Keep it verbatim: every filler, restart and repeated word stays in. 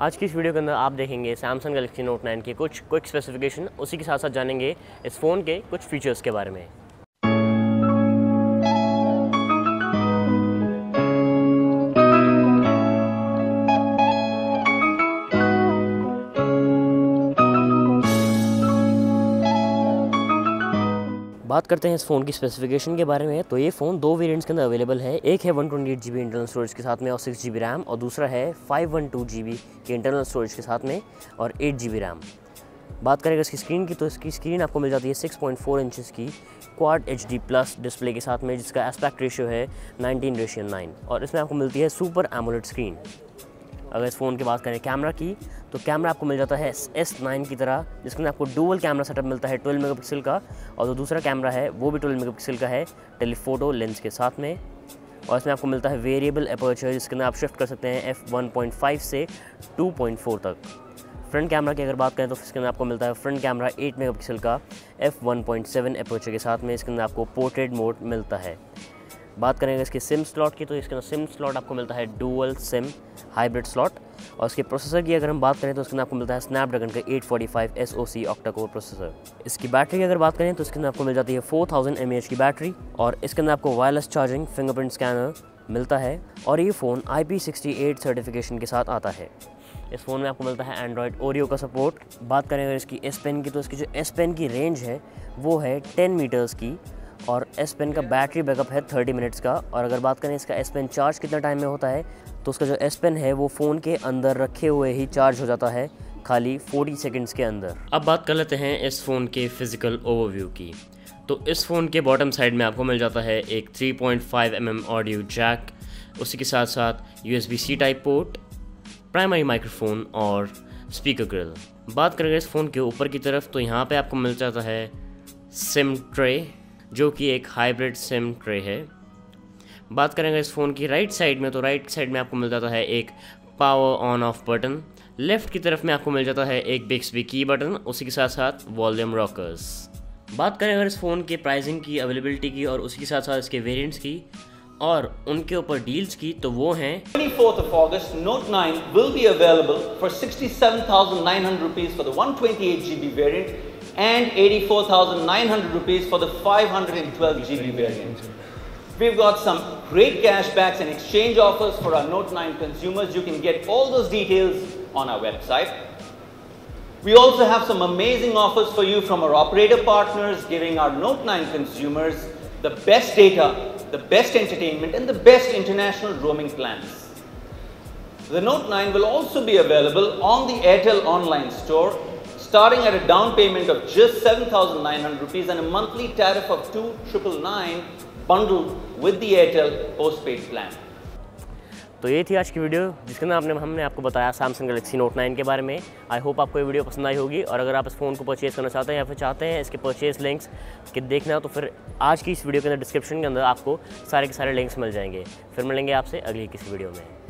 आज की इस वीडियो के अंदर आप देखेंगे सैमसंग गैलेक्सी नोट नाइन के कुछ क्विक स्पेसिफिकेशन, उसी के साथ साथ जानेंगे इस फ़ोन के कुछ फीचर्स के बारे में। बात करते हैं इस फ़ोन की स्पेसिफिकेशन के बारे में। तो ये फ़ोन दो वेरिएंट्स के अंदर अवेलेबल है। एक है one twenty eight G B internal storage के साथ में और सिक्स जी बी रैम, और दूसरा है five one two G B के इंटरनल स्टोरेज के साथ में और एट जी बी रैम। बात करेंगे इसकी स्क्रीन की, तो इसकी स्क्रीन आपको मिल जाती है सिक्स पॉइंट फोर इंचेस की quad H D plus display के साथ में, जिसका एस्पेक्ट रेशियो है नाइनटीन रेशियो नाइन, और इसमें आपको मिलती है सुपर एमोलेड स्क्रीन। अगर इस फ़ोन की बात करें कैमरा की, तो कैमरा आपको मिल जाता है एस नाइन की तरह, जिसके अंदर आपको डुअल कैमरा सेटअप मिलता है ट्वेल्व मेगापिक्सल का, और जो दूसरा कैमरा है वो भी ट्वेल्व मेगापिक्सल का है टेलीफोटो लेंस के साथ में। और इसमें आपको मिलता है वेरिएबल अपर्चर, जिसके अंदर आप शिफ्ट कर सकते हैं एफ वन पॉइंट फाइव से टू पॉइंट फोर तक। फ्रंट कैमरा की अगर बात करें तो इसके अंदर आपको मिलता है फ्रंट कैमरा एट मेगापिक्सल का F one point seven aperture के साथ में। इसके अंदर आपको पोर्ट्रेट मोड मिलता है। बात करेंगे इसके सिम स्लॉट की, तो इसके अंदर सिम स्लॉट आपको मिलता है डुअल सिम हाइब्रिड स्लॉट। और इसके प्रोसेसर की अगर हम बात करें तो इसके अंदर आपको मिलता है स्नैपड्रैगन का eight forty five S O C octa core processor. इसकी बैटरी की अगर बात करें तो इसके अंदर आपको मिल जाती है four thousand M A H की बैटरी, और इसके अंदर आपको वायरलेस चार्जिंग फिंगरप्रिंट स्कैनर मिलता है, और ये phone I P sixty eight certification के साथ आता है। इस फ़ोन में आपको मिलता है एंड्रॉयड ओरियो का सपोर्ट। बात करें अगर इसकी एस पेन की, तो इसकी जो एस पेन की रेंज है वो है टेन मीटर्स की, और एस पेन का बैटरी बैकअप है थर्टी मिनट्स का। और अगर बात करें इसका एस पेन चार्ज कितना टाइम में होता है, तो उसका जो एस पेन है वो फ़ोन के अंदर रखे हुए ही चार्ज हो जाता है खाली फोर्टी सेकंड्स के अंदर। अब बात कर लेते हैं इस फ़ोन के फिज़िकल ओवरव्यू की। तो इस फ़ोन के बॉटम साइड में आपको मिल जाता है एक three point five M M audio jack, उसी के साथ साथ U S B C type port, primary microphone और स्पीकर ग्रिल। बात करेंगे इस फ़ोन के ऊपर की तरफ, तो यहाँ पे आपको मिल जाता है सिम ट्रे, जो कि एक हाइब्रिड सिम ट्रे है। बात करेंगे इस फ़ोन की राइट साइड में, तो राइट साइड में आपको मिल जाता है एक power on off button. Left की तरफ में आपको मिल जाता है एक बिक्सबी की बटन, उसी के साथ साथ वॉल्यूम रॉकर्स। बात करें अगर इस फ़ोन के प्राइसिंग की, अवेलेबिलिटी की, और उसी के साथ साथ इसके वेरिएंट्स की और उनके ऊपर डील्स की, तो वो हैं twenty-fourth of August, Note nine will be available for sixty-seven thousand nine hundred rupees for the one twenty-eight G B variant and eighty-four thousand nine hundred rupees for the five hundred twelve G B variant. We've got some great cashbacks and exchange offers for our Note nine consumers. You can get all those details on our website. We also have some amazing offers for you from our operator partners, giving our Note nine consumers the best data, the best entertainment, and the best international roaming plans. The Note nine will also be available on the Airtel online store, starting at a down payment of just seven thousand nine hundred rupees and a monthly tariff of two thousand nine hundred ninety-nine bundled with the Airtel postpaid plan. तो ये थी आज की video, जिसके अंदर आपने हमने आपको बताया सैमसंग गैलेक्सी नोट नाइन के बारे में। आई होप आपको ये वीडियो पसंद आई होगी, और अगर आप इस फ़ोन को परचेज़ करना चाहते हैं या फिर चाहते हैं इसके परचेज़ लिंक्स कि देखना, तो फिर आज की इस वीडियो के अंदर डिस्क्रिप्शन के अंदर आपको सारे के सारे लिंक्स मिल जाएंगे। फिर मिलेंगे आपसे अगली किसी वीडियो में।